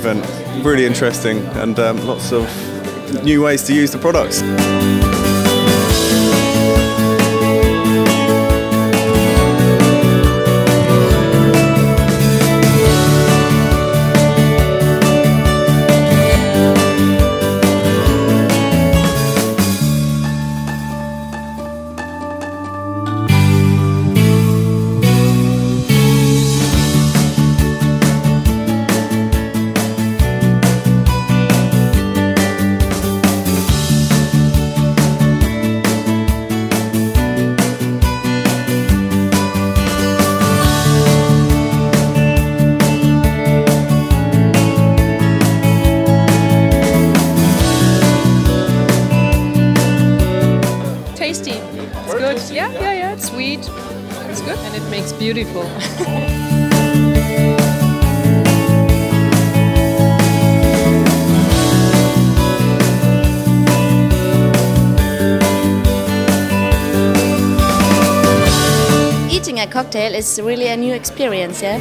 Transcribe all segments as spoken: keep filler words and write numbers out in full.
event. Really interesting, and um, lots of new ways to use the products. Tasty. It's good. Yeah, yeah, yeah. It's sweet. It's good. And it makes beautiful. Eating a cocktail is really a new experience, yeah?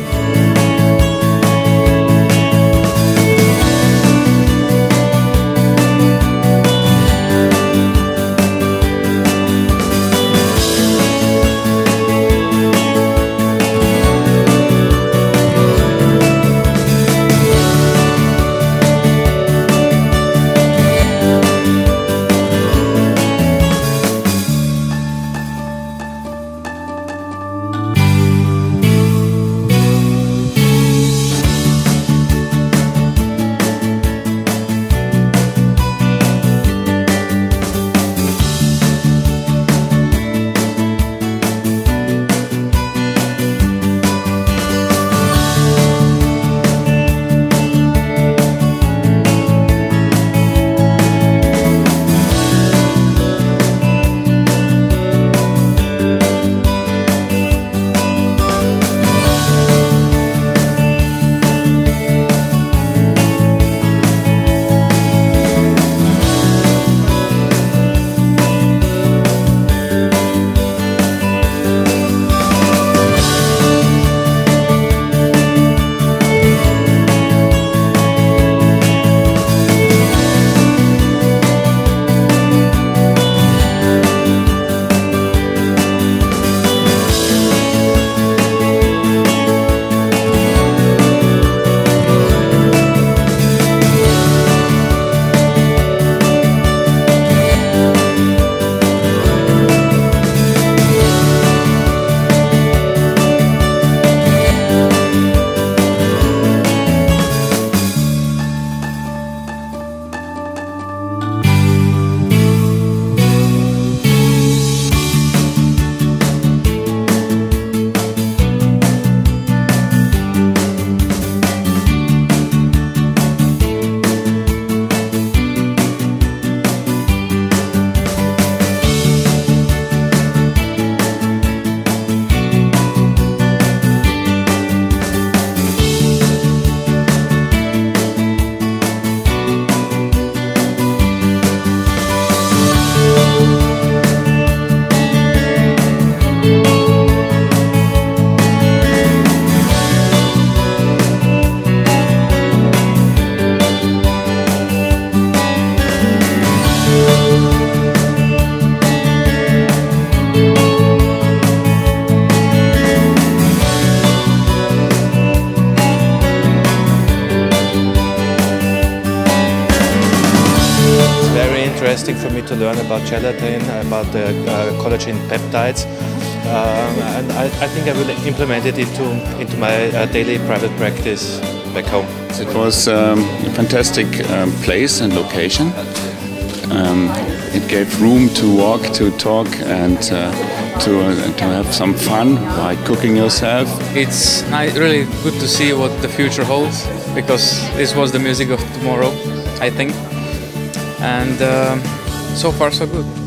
Interesting for me to learn about gelatin, about the uh, collagen peptides, um, and I, I think I will implement it into, into my uh, daily private practice back home. It was um, a fantastic um, place and location. Um, it gave room to walk, to talk, and uh, to, uh, to have some fun by cooking yourself. It's really good to see what the future holds, because this was the music of tomorrow, I think. And uh, so far so good.